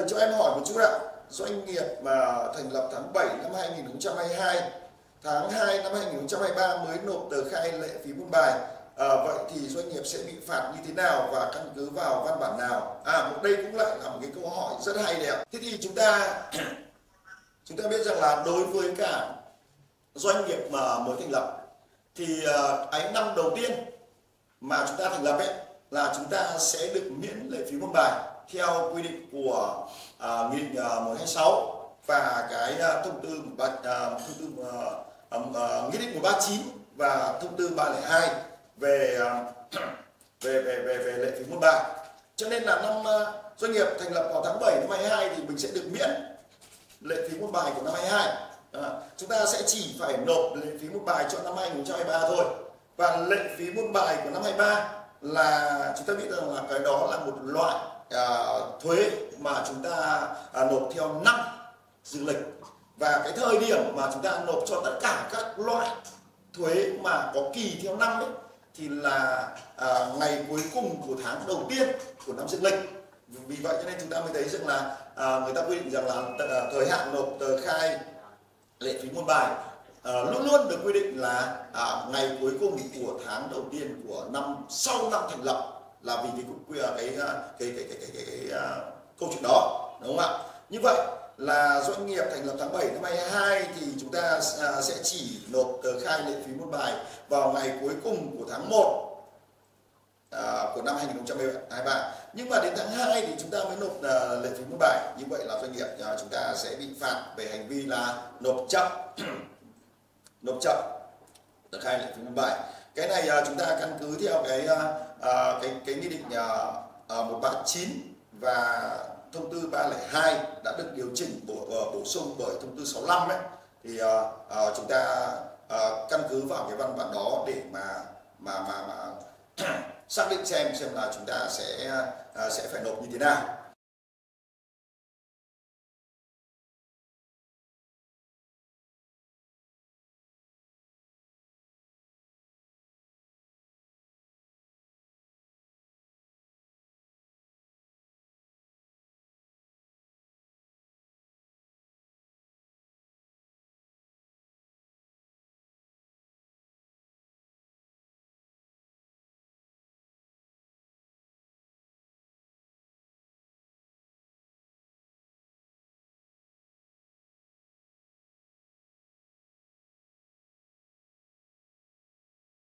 cho em hỏi một chút ạ. Doanh nghiệp mà thành lập tháng 7 năm 2022, tháng 2 năm 2023 mới nộp tờ khai lệ phí môn bài. Vậy thì doanh nghiệp sẽ bị phạt như thế nào và căn cứ vào văn bản nào? Đây cũng lại là một cái câu hỏi rất hay đấy ạ. Thế thì chúng ta biết rằng là đối với cả doanh nghiệp mà mới thành lập thì cái năm đầu tiên mà chúng ta thành lập ấy là chúng ta sẽ được miễn lệ phí môn bài theo quy định của nghị định 126 và cái thông tư nghị định 139 và thông tư 302 về lệ phí môn bài. Cho nên là doanh nghiệp thành lập vào tháng 7 năm 2022 thì mình sẽ được miễn lệ phí môn bài của năm 2022. Chúng ta sẽ chỉ phải nộp lệ phí môn bài cho năm 2023 thôi. Và lệ phí môn bài của năm 2023 là chúng ta biết rằng là cái đó là một loại thuế mà chúng ta nộp theo năm dương lịch, và cái thời điểm mà chúng ta nộp cho tất cả các loại thuế mà có kỳ theo năm ấy thì là ngày cuối cùng của tháng đầu tiên của năm dương lịch. Vì vậy cho nên chúng ta mới thấy rằng là người ta quy định rằng là thời hạn nộp tờ khai lệ phí môn bài luôn luôn được quy định là ngày cuối cùng của tháng đầu tiên của năm sau năm thành lập, là vì cái câu chuyện đó, đúng không ạ? Như vậy là doanh nghiệp thành lập tháng 7 năm 2022 thì chúng ta sẽ chỉ nộp tờ khai lệ phí môn bài vào ngày cuối cùng của tháng 1 của năm 2023. Nhưng mà đến tháng 2 thì chúng ta mới nộp lệ phí môn bài. Như vậy là doanh nghiệp chúng ta sẽ bị phạt về hành vi là nộp chậm tờ khai lệ phí môn bài. Cái này chúng ta căn cứ theo cái nghị định 139 và thông tư 302 đã được điều chỉnh bổ sung bởi thông tư 65 ấy, thì chúng ta căn cứ vào cái văn bản đó để mà xác định xem là chúng ta sẽ phải nộp như thế nào.